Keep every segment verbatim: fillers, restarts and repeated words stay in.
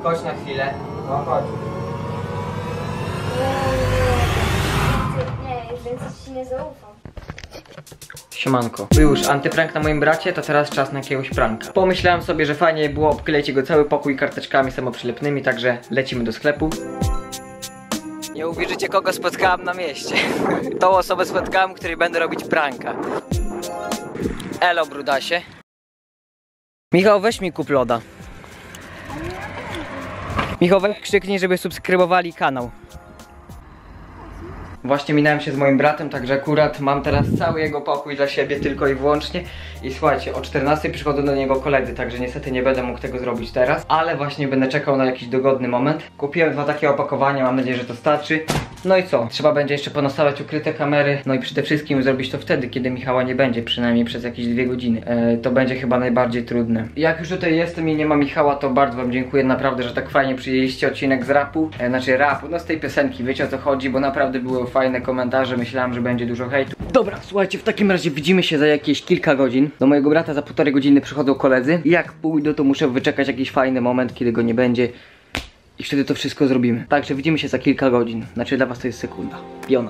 chodź na chwilę. No chodź. Nie, nie, więcej ci nie zaufam. Siemanko. Był już antyprank na moim bracie, to teraz czas na jakiegoś pranka. Pomyślałem sobie, że fajnie było obkleić jego cały pokój karteczkami samoprzylepnymi, także lecimy do sklepu. Nie uwierzycie, kogo spotkałem na mieście. Tą osobę spotkałem, której będę robić pranka. Elo, brudasie. Michał, weź mi kup loda. Michał, weź krzyknij, żeby subskrybowali kanał. Właśnie minąłem się z moim bratem, także akurat mam teraz cały jego pokój dla siebie tylko i wyłącznie. I słuchajcie, o czternastej przychodzą do niego koledzy, także niestety nie będę mógł tego zrobić teraz. Ale właśnie będę czekał na jakiś dogodny moment. Kupiłem dwa takie opakowania, mam nadzieję, że to starczy. No i co? Trzeba będzie jeszcze ponastawiać ukryte kamery. No i przede wszystkim zrobić to wtedy, kiedy Michała nie będzie, przynajmniej przez jakieś dwie godziny. e, To będzie chyba najbardziej trudne. Jak już tutaj jestem i nie ma Michała, to bardzo wam dziękuję naprawdę, że tak fajnie przyjęliście odcinek z rapu. e, Znaczy rapu, no z tej piosenki, wiecie o co chodzi, bo naprawdę były fajne komentarze, myślałem, że będzie dużo hejtu. Dobra, słuchajcie, w takim razie widzimy się za jakieś kilka godzin. Do mojego brata za półtorej godziny przychodzą koledzy. I jak pójdą, to muszę wyczekać jakiś fajny moment, kiedy go nie będzie. I wtedy to wszystko zrobimy. Także widzimy się za kilka godzin. Znaczy dla was to jest sekunda. Piona.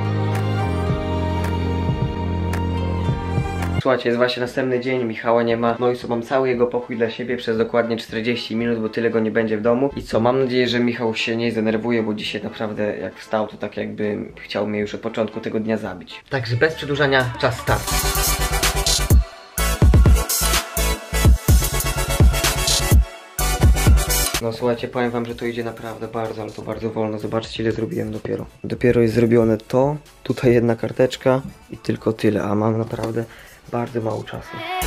Słuchajcie, jest właśnie następny dzień, Michała nie ma. No i co, mam cały jego pokój dla siebie przez dokładnie czterdzieści minut, bo tyle go nie będzie w domu. I co, mam nadzieję, że Michał się nie zdenerwuje, bo dzisiaj naprawdę jak wstał, to tak jakby chciał mnie już od początku tego dnia zabić. Także bez przedłużania, czas start. No słuchajcie, powiem wam, że to idzie naprawdę bardzo, ale to bardzo wolno. Zobaczcie, ile zrobiłem dopiero. Dopiero jest zrobione to, tutaj jedna karteczka i tylko tyle, a mam naprawdę bardzo mało czasu.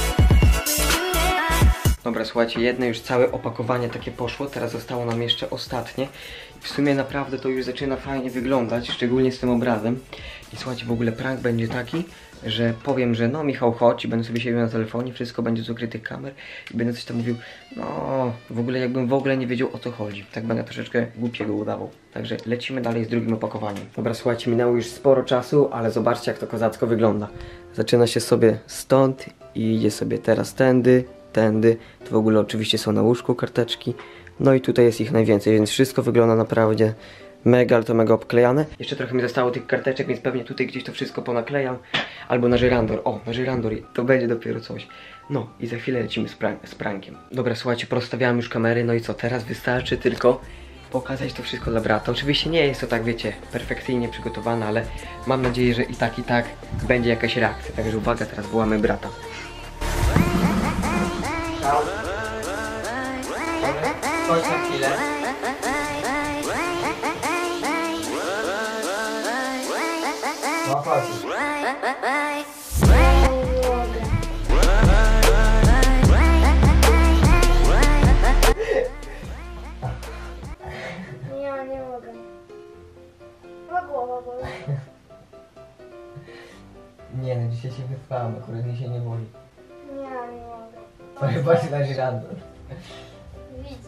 Dobra, słuchajcie, jedno już całe opakowanie takie poszło, teraz zostało nam jeszcze ostatnie. I w sumie naprawdę to już zaczyna fajnie wyglądać, szczególnie z tym obrazem. I słuchajcie, w ogóle prank będzie taki, że powiem, że no Michał chodź i będę sobie siedział na telefonie, wszystko będzie z ukrytych kamer i będę coś tam mówił, no w ogóle jakbym w ogóle nie wiedział o co chodzi. Tak będę troszeczkę głupiego udawał. Także lecimy dalej z drugim opakowaniem. Dobra, słuchajcie, minęło już sporo czasu, ale zobaczcie jak to kozacko wygląda. Zaczyna się sobie stąd i idzie sobie teraz tędy, tędy. To w ogóle oczywiście są na łóżku karteczki. No i tutaj jest ich najwięcej, więc wszystko wygląda naprawdę mega, ale to mega obklejane. Jeszcze trochę mi zostało tych karteczek, więc pewnie tutaj gdzieś to wszystko ponaklejam. Albo na żyrandor. O, na żyrandor. To będzie dopiero coś. No i za chwilę lecimy z, prank z prankiem. Dobra, słuchajcie, porozstawiałem już kamery. No i co, teraz wystarczy tylko pokazać to wszystko dla brata. Oczywiście nie jest to tak, wiecie, perfekcyjnie przygotowane, ale mam nadzieję, że i tak, i tak będzie jakaś reakcja. Także uwaga, teraz wołamy brata. Chodź na chwilę. No chodź. Ja nie mogę. Chyba głowa boli. Nie no, dzisiaj się wyspałem, akurat mi się nie boli. Ja nie mogę. To chyba się na żyrandor. Widzę.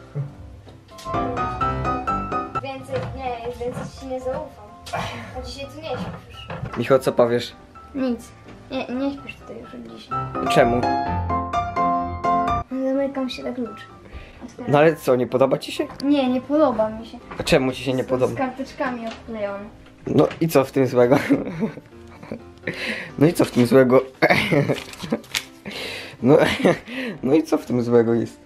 Więcej, nie, więcej ci nie zaufam. A dzisiaj tu nie śpisz. Michał, co powiesz? Nic. Nie, nie śpisz tutaj już od dzisiaj. Czemu? Zamykam się na klucz. Otwieram. No ale co, nie podoba ci się? Nie, nie podoba mi się. A czemu ci się nie Są podoba? z karteczkami odklejone. No i co w tym złego? No i co w tym złego? No, no i co w tym złego jest?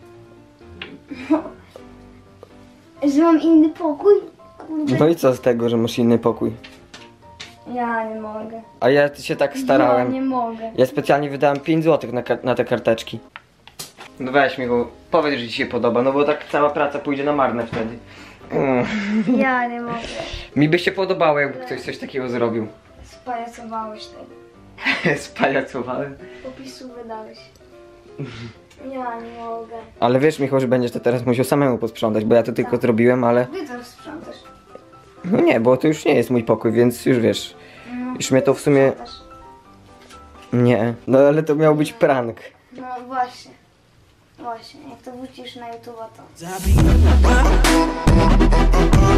Że mam inny pokój? Kurde. No i co z tego, że masz inny pokój? Ja nie mogę. A ja się tak starałem. Ja nie mogę. Ja specjalnie wydałem pięć złotych na, na te karteczki. No weź mi go, powiedz, że ci się podoba, no bo tak cała praca pójdzie na marne wtedy. Mm. Ja nie mogę. Mi by się podobało, jakby ktoś coś takiego zrobił. Spajacowałeś tego. Spajacowałem. Popisu wydałeś. Ja nie mogę. Ale wiesz, Michał, że będziesz to teraz musiał samemu posprzątać, bo ja to tylko Tak. zrobiłem, ale... Ty to sprzątasz. No nie, bo to już nie jest mój pokój, więc już wiesz. No, Już mnie to w sumie... sprzątasz. Nie, no ale to miał być prank. No właśnie. Właśnie, jak to wrócisz na YouTube'a to...